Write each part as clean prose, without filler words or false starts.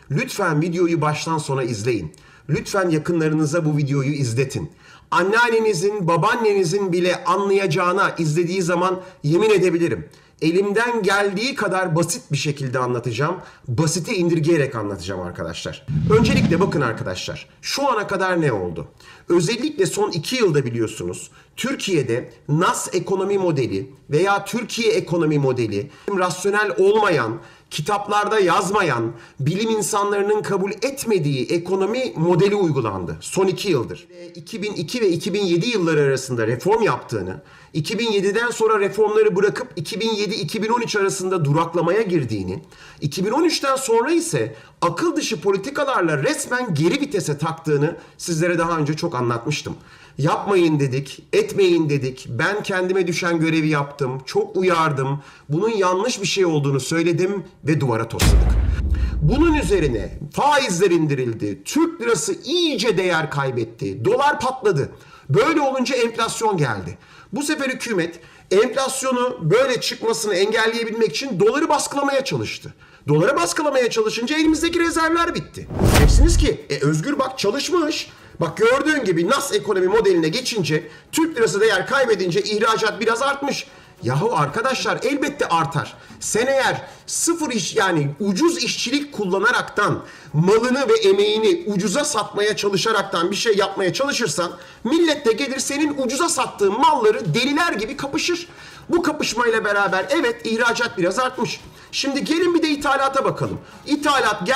Lütfen videoyu baştan sona izleyin. Lütfen yakınlarınıza bu videoyu izletin. Anneannenizin, babaannenizin bile anlayacağına izlediği zaman yemin edebilirim. Elimden geldiği kadar basit bir şekilde anlatacağım. Basite indirgeyerek anlatacağım arkadaşlar. Öncelikle bakın arkadaşlar. Şu ana kadar ne oldu? Özellikle son 2 yılda biliyorsunuz Türkiye'de NAS ekonomi modeli veya Türkiye ekonomi modeli rasyonel olmayan, kitaplarda yazmayan, bilim insanlarının kabul etmediği ekonomi modeli uygulandı. Son 2 yıldır. 2002 ve 2007 yılları arasında reform yaptığını, 2007'den sonra reformları bırakıp 2007-2013 arasında duraklamaya girdiğini, 2013'ten sonra ise akıl dışı politikalarla resmen geri vitese taktığını sizlere daha önce çok anlatmıştım. Yapmayın dedik, etmeyin dedik. Ben kendime düşen görevi yaptım, çok uyardım. Bunun yanlış bir şey olduğunu söyledim ve duvara tosladık. Bunun üzerine faizler indirildi, Türk lirası iyice değer kaybetti, dolar patladı. Böyle olunca enflasyon geldi. Bu sefer hükümet enflasyonu böyle çıkmasını engelleyebilmek için doları baskılamaya çalıştı. Dolara baskılamaya çalışınca elimizdeki rezervler bitti. Diyeceksiniz ki Özgür bak çalışmış. Bak gördüğün gibi NAS ekonomi modeline geçince Türk lirası değer kaybedince ihracat biraz artmış. Yahu arkadaşlar elbette artar. Sen eğer sıfır iş yani ucuz işçilik kullanaraktan malını ve emeğini ucuza satmaya çalışaraktan bir şey yapmaya çalışırsan millet de gelir senin ucuza sattığın malları deliler gibi kapışır. Bu kapışmayla beraber evet ihracat biraz artmış. Şimdi gelin bir de ithalata bakalım. İthalat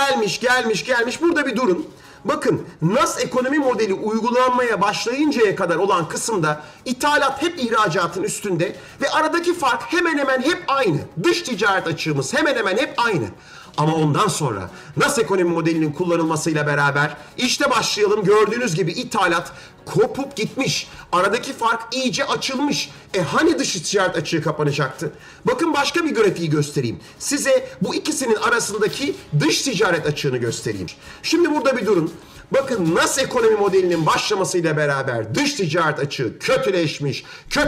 gelmiş burada bir durun. Bakın NAS ekonomi modeli uygulanmaya başlayıncaya kadar olan kısımda ithalat hep ihracatın üstünde ve aradaki fark hemen hemen hep aynı. Dış ticaret açığımız hemen hemen hep aynı. Ama ondan sonra NAS ekonomi modelinin kullanılmasıyla beraber işte başlayalım gördüğünüz gibi ithalat kopup gitmiş. Aradaki fark iyice açılmış. Hani dış ticaret açığı kapanacaktı? Bakın başka bir grafiği göstereyim. Size bu ikisinin arasındaki dış ticaret açığını göstereyim. Şimdi burada bir durun. Bakın NAS ekonomi modelinin başlamasıyla beraber dış ticaret açığı kötüleşmiş,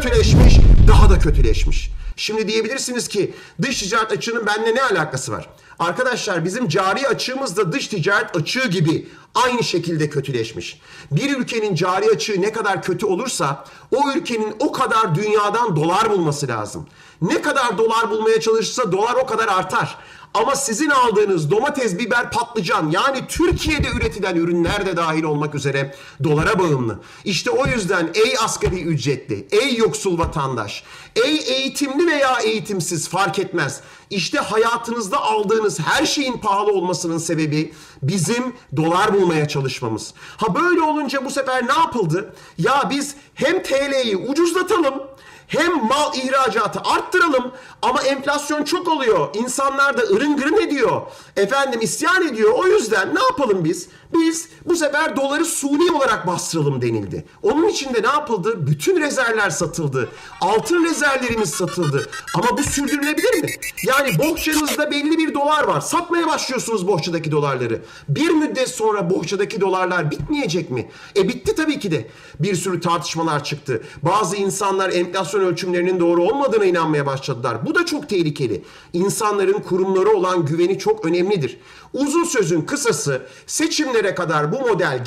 daha da kötüleşmiş. Şimdi diyebilirsiniz ki dış ticaret açığının benimle ne alakası var? Arkadaşlar bizim cari açığımız da dış ticaret açığı gibi aynı şekilde kötüleşmiş. Bir ülkenin cari açığı ne kadar kötü olursa o ülkenin o kadar dünyadan dolar bulması lazım. Ne kadar dolar bulmaya çalışırsa dolar o kadar artar. Ama sizin aldığınız domates, biber, patlıcan yani Türkiye'de üretilen ürünler de dahil olmak üzere dolara bağımlı. İşte o yüzden ey asgari ücretli, ey yoksul vatandaş, ey eğitimli veya eğitimsiz fark etmez. İşte hayatınızda aldığınız her şeyin pahalı olmasının sebebi bizim dolar bulmaya çalışmamız. Ha böyle olunca bu sefer ne yapıldı? Ya biz hem TL'yi ucuzlatalım hem mal ihracatı arttıralım ama enflasyon çok oluyor. İnsanlar da ırın gırın ediyor. Efendim isyan ediyor. O yüzden ne yapalım biz? Biz bu sefer doları suni olarak bastıralım denildi. Onun için de ne yapıldı? Bütün rezervler satıldı. Altın rezervlerimiz satıldı. Ama bu sürdürülebilir mi? Yani bohçanızda belli bir dolar var. Satmaya başlıyorsunuz bohçadaki dolarları. Bir müddet sonra bohçadaki dolarlar bitmeyecek mi? Bitti tabii ki de. Bir sürü tartışmalar çıktı. Bazı insanlar enflasyon ölçümlerinin doğru olmadığına inanmaya başladılar. Bu da çok tehlikeli. İnsanların kurumlara olan güveni çok önemlidir. Uzun sözün kısası seçimlere kadar bu model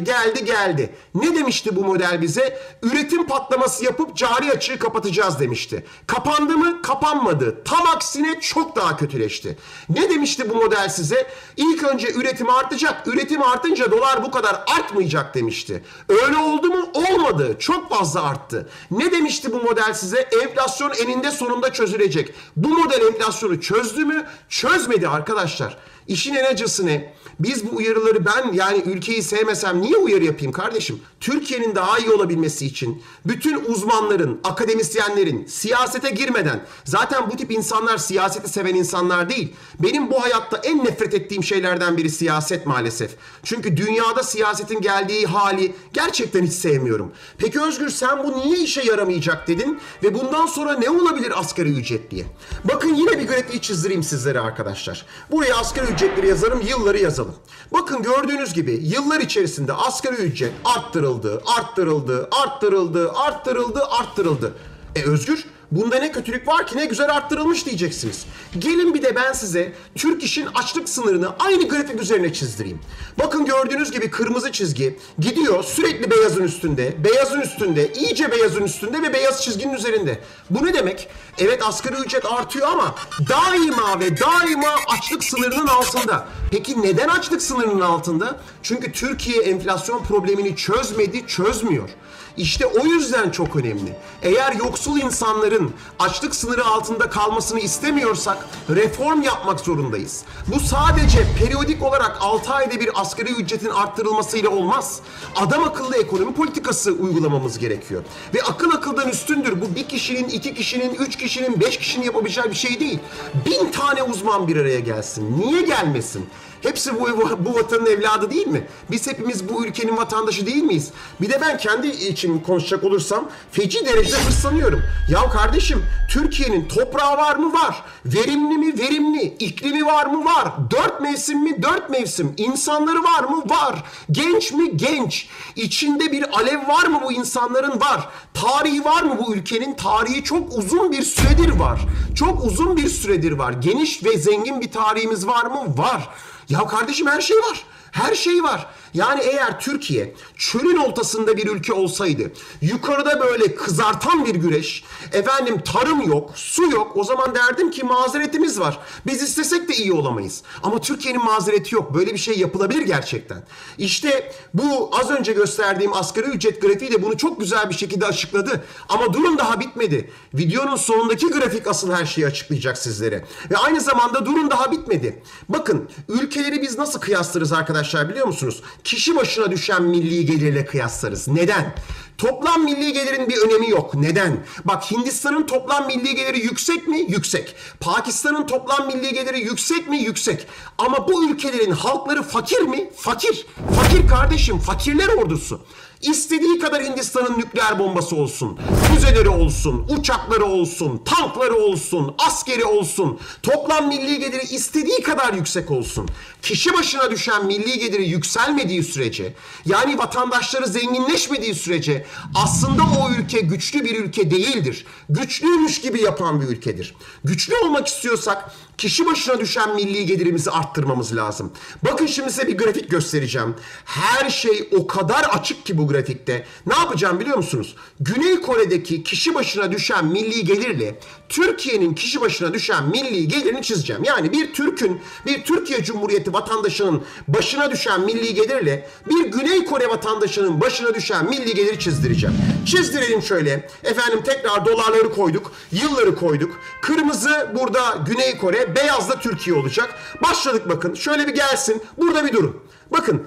geldi. Ne demişti bu model bize? Üretim patlaması yapıp cari açığı kapatacağız demişti. Kapandı mı? Kapanmadı. Tam aksine çok daha kötüleşti. Ne demişti bu model size? İlk önce üretim artacak. Üretim artınca dolar bu kadar artmayacak demişti. Öyle oldu mu? Olmadı. Çok fazla arttı. Ne demişti bu model size? Enflasyon eninde sonunda çözülecek. Bu model enflasyonu çözdü mü? Çözmedi arkadaşlar. İşin en acısı ne? Biz bu uyarıları ben yani ülkeyi sevmesem niye uyarı yapayım kardeşim? Türkiye'nin daha iyi olabilmesi için bütün uzmanların, akademisyenlerin siyasete girmeden zaten bu tip insanlar siyaseti seven insanlar değil. Benim bu hayatta en nefret ettiğim şeylerden biri siyaset maalesef. Çünkü dünyada siyasetin geldiği hali gerçekten hiç sevmiyorum. Peki Özgür sen bu niye işe yaramayacak dedin ve bundan sonra ne olabilir asgari ücret diye? Bakın yine bir grafiği çizdireyim sizlere arkadaşlar. Buraya asgari ücretleri yazarım, yılları yazalım. Bakın gördüğünüz gibi yıllar içerisinde asgari ücret arttırıldı. Özgür Bunda ne kötülük var ki, ne güzel arttırılmış diyeceksiniz. Gelin bir de ben size Türk İş'in açlık sınırını aynı grafik üzerine çizdireyim. Bakın gördüğünüz gibi kırmızı çizgi gidiyor sürekli beyazın üstünde, beyazın üstünde, iyice beyazın üstünde ve beyaz çizginin üzerinde. Bu ne demek? Evet, asgari ücret artıyor ama daima ve daima açlık sınırının altında. Peki neden açlık sınırının altında? Çünkü Türkiye enflasyon problemini çözmedi, çözmüyor. İşte o yüzden çok önemli. Eğer yoksul insanların açlık sınırı altında kalmasını istemiyorsak reform yapmak zorundayız. Bu sadece periyodik olarak 6 ayda bir asgari ücretin arttırılmasıyla olmaz. Adam akıllı ekonomi politikası uygulamamız gerekiyor. Ve akıl akıldan üstündür. Bu bir kişinin, 2 kişinin, 3 kişinin, 5 kişinin yapabileceği bir şey değil. 1000 tane uzman bir araya gelsin. Niye gelmesin? Hepsi bu vatanın evladı değil mi? Biz hepimiz bu ülkenin vatandaşı değil miyiz? Bir de ben kendi için konuşacak olursam feci derecede hırslanıyorum. Ya kardeşim, Türkiye'nin toprağı var mı? Var. Verimli mi? Verimli. İklimi var mı? Var. 4 mevsim mi? 4 mevsim. İnsanları var mı? Var. Genç mi? Genç. İçinde bir alev var mı bu insanların? Var. Tarihi var mı bu ülkenin? Tarihi çok uzun bir süredir var. Çok uzun bir süredir var. Geniş ve zengin bir tarihimiz var mı? Var. Ya kardeşim, her şey var. Her şey var. Yani eğer Türkiye çölün ortasında bir ülke olsaydı, yukarıda böyle kızartan bir güneş, efendim tarım yok, su yok, o zaman derdim ki mazeretimiz var. Biz istesek de iyi olamayız. Ama Türkiye'nin mazereti yok. Böyle bir şey yapılabilir gerçekten. İşte bu az önce gösterdiğim asgari ücret grafiği de bunu çok güzel bir şekilde açıkladı. Ama durun, daha bitmedi. Videonun sonundaki grafik asıl her şeyi açıklayacak sizlere. Ve aynı zamanda durun, daha bitmedi. Bakın, ülkeleri biz nasıl kıyaslarız arkadaşlar biliyor musunuz? Kişi başına düşen milli gelirle kıyaslarız. Neden? Toplam milli gelirin bir önemi yok. Neden? Bak, Hindistan'ın toplam milli geliri yüksek mi? Yüksek. Pakistan'ın toplam milli geliri yüksek mi? Yüksek. Ama bu ülkelerin halkları fakir mi? Fakir. Fakir kardeşim. Fakirler ordusu. İstediği kadar Hindistan'ın nükleer bombası olsun, füzeleri olsun, uçakları olsun, tankları olsun, askeri olsun, toplam milli geliri istediği kadar yüksek olsun. Kişi başına düşen milli geliri yükselmediği sürece, yani vatandaşları zenginleşmediği sürece aslında o ülke güçlü bir ülke değildir. Güçlüymüş gibi yapan bir ülkedir. Güçlü olmak istiyorsak kişi başına düşen milli gelirimizi arttırmamız lazım. Bakın şimdi size bir grafik göstereceğim. Her şey o kadar açık ki bu grafikte. Ne yapacağım biliyor musunuz? Güney Kore'deki kişi başına düşen milli gelirle Türkiye'nin kişi başına düşen milli gelirini çizeceğim. Yani bir Türk'ün, bir Türkiye Cumhuriyeti vatandaşının başına düşen milli gelirle bir Güney Kore vatandaşının başına düşen milli geliri çizdireceğim. Çizdirelim şöyle. Efendim, tekrar dolarları koyduk, yılları koyduk. Kırmızı burada Güney Kore, beyaz da Türkiye olacak. Başladık bakın. Şöyle bir gelsin. Burada bir durun. Bakın,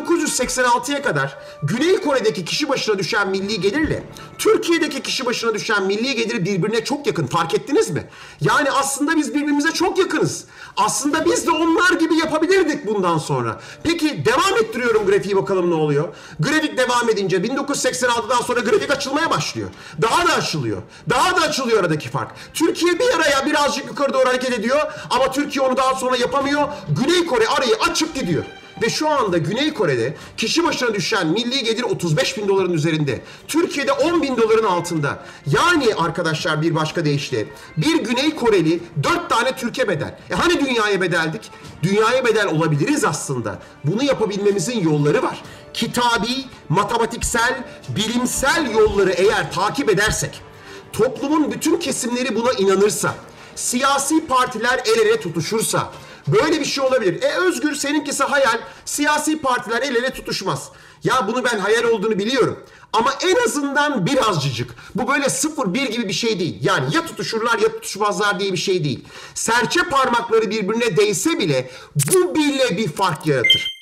1986'ya kadar Güney Kore'deki kişi başına düşen milli gelirle Türkiye'deki kişi başına düşen milli gelir birbirine çok yakın. Fark ettiniz mi? Yani aslında biz birbirimize çok yakınız. Aslında biz de onlar gibi yapabilirdik bundan sonra. Peki devam ettiriyorum grafiği, bakalım ne oluyor. Grafik devam edince 1986'dan sonra grafik açılmaya başlıyor. Daha da açılıyor. Daha da açılıyor aradaki fark. Türkiye bir araya birazcık yukarı doğru hareket ediyor ama Türkiye onu daha sonra yapamıyor. Güney Kore arayı açıp gidiyor. Ve şu anda Güney Kore'de kişi başına düşen milli gelir 35 bin doların üzerinde. Türkiye'de 10 bin doların altında. Yani arkadaşlar, bir başka deyişle bir Güney Koreli 4 tane Türkiye bedel. Hani dünyaya bedeldik? Dünyaya bedel olabiliriz aslında. Bunu yapabilmemizin yolları var. Kitabi, matematiksel, bilimsel yolları eğer takip edersek, toplumun bütün kesimleri buna inanırsa, siyasi partiler el ele tutuşursa, böyle bir şey olabilir. Özgür, seninkisi hayal. Siyasi partiler el ele tutuşmaz. Ya bunu ben hayal olduğunu biliyorum. Ama en azından birazcık. Bu böyle 0-1 gibi bir şey değil. Yani ya tutuşurlar ya tutuşmazlar diye bir şey değil. Serçe parmakları birbirine değse bile bu bile bir fark yaratır.